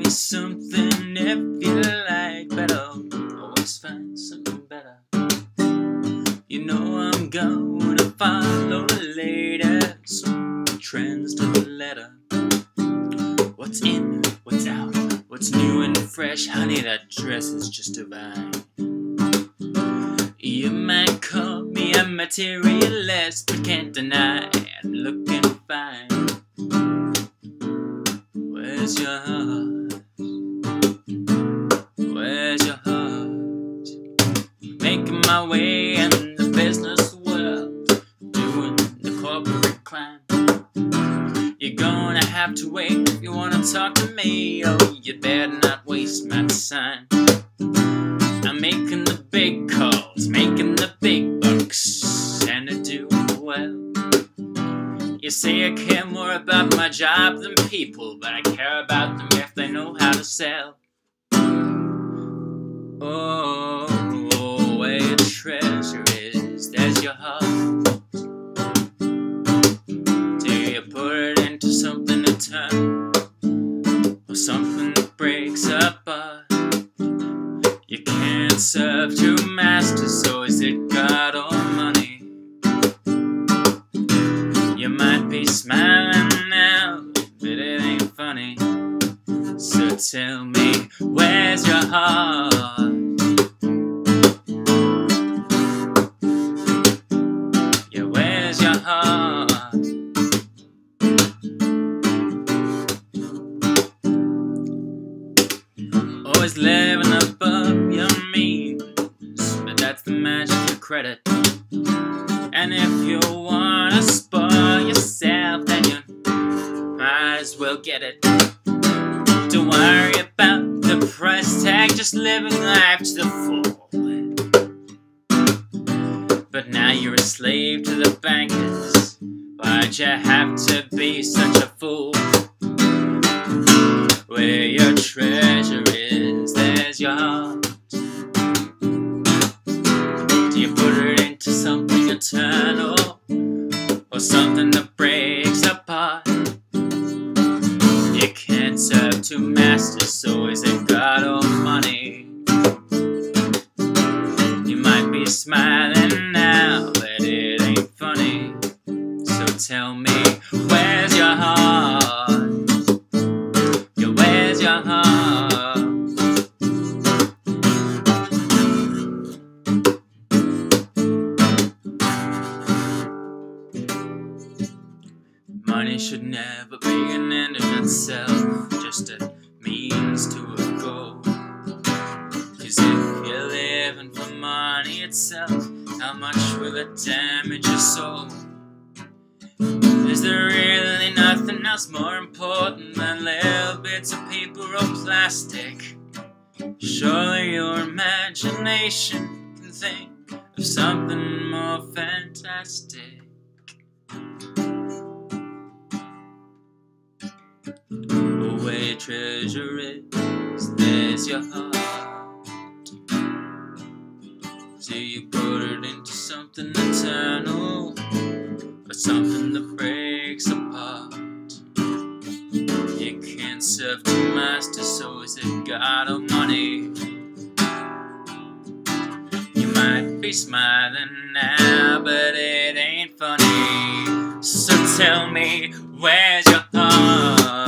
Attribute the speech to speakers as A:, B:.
A: something if you like, but I'll always find something better. You know I'm going to follow the latest trends to the letter. What's in, what's out, what's new and fresh, honey, that dress is just divine. You might call me a materialist, but can't deny I'm looking fine. Where's your heart? Where's your heart? Making my way in the business world, doing the corporate crime. You're gonna have to wait if you wanna talk to me. Oh, you better not waste my time. I'm making the big calls, making the big bucks, and I do well. You say I care more about my job than people, but I care about them if they know how to sell. Oh, where your treasure is, there's your heart. Do you put it into something eternal, or something that breaks apart? You can't serve two masters, so is it God or money? You might be smiling now, but it ain't funny. So tell me, where's your heart? Yeah, where's your heart? Always living above your means, but that's the magic of credit. And if you wanna spoil yourself, then you might as well get it. Don't worry about the price tag, just living life to the full. But now you're a slave to the bankers. Why'd you have to be such a fool? Where your treasure is, there's your heart. Do you put it into something eternal, or something that breaks apart? You can't serve two masters, so is it God or money? You might be smiling now, but it ain't funny. So tell me, where's your heart? Yeah, where's your heart? Money should never be an end in itself, just a means to a goal. 'Cause if you're living for money itself, how much will it damage your soul? Is there really nothing else more important than little bits of paper or plastic? Surely your imagination can think of something more fantastic. Where your treasure is, there's your heart. Do you put it into something eternal, or something that breaks apart? You can't serve two masters, so is it God or money? You might be smiling now, but it ain't funny. So tell me, where's your heart?